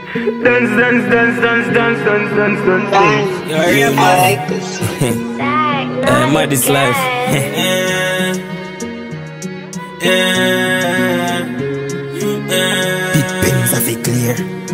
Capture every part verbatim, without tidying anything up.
Dance, dance, dance, dance, dance, dance, dance, dance, dance. Yeah, I like this. I'm at this life. Big Benz have it clear.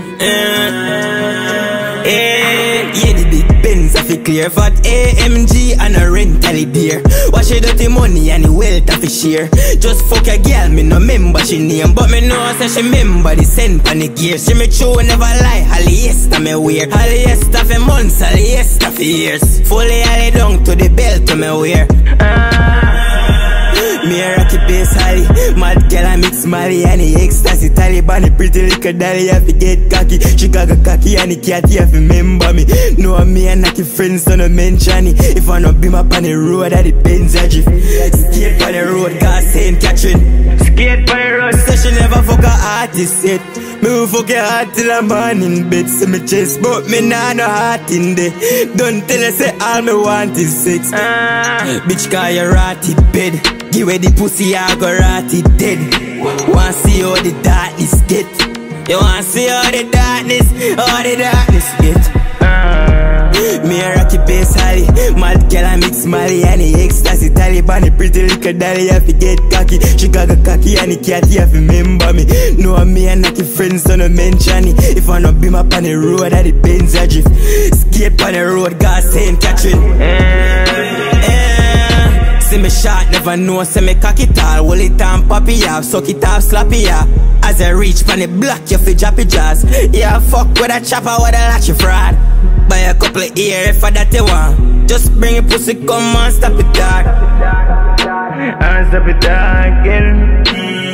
Yeah, the big Benz have it clear. Fat A M G and a rental beer. Wash your dirty money and the wealth of a share. Just fuck a girl, me no member she name, but me know say she member the scent and the gear. She me true never lie, Holliester me wear. Holliester for months, Holliester for years. Fully Holly down to the belt to me wear. Ah. Me a rocky bass Holly, mad girl I mix Mali and the ecstasy Taliban, the pretty little dolly have to get cocky. Chicago cocky and the cat have to remember me. Know me and Naki friends don't mention it. If I not be my on the road that the Benz a drift. Skate on the road, God Saint Catherine. Skate on the road, so she never fuck a artist yet. Me will fuck a heart till I'm born in bed. See me chest, but me nah no heart in there. Don't tell her say all me want is sex. Ah. Bitch call you rotted bed. Give away the pussy, I go rotted dead. Wanna see how the darkness get? You wanna see how the darkness, how the darkness get? Uh, me a rocky bass Holly, mad girl I mix Mali and the ecstasy Taliban, the pretty little dolly have to get cocky. Chicago cocky and the cat have to remember me. Know me and Naki friends don't mention it. If I not be my on the road that the Benz a drift. Skate on the road, God Saint Catherine. Uh, See me shot, never know, say me cock it all. Hold it and pop it off, suck it off, slap it off. As I reach pan the block, you fi drop it jazz. Yeah, fuck with a chopper, with a latch fraud. Buy a couple of ear if I that you want. Just bring your pussy, come and stop it dog. And stop it again.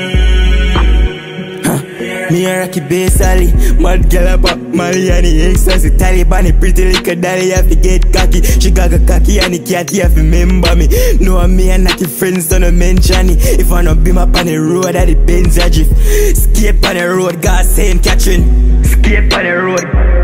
Me a rocky bass Holly, mad girl a pop Mali and the ecstasy Taliban, the pretty little dolly have to get cocky. Chicago cocky and the cat have to remember me. Know me and Naki friends don't mention it. If I not be my on the road that the Benz a drift. Skate on the road, God Saint Catherine. Skate on the road.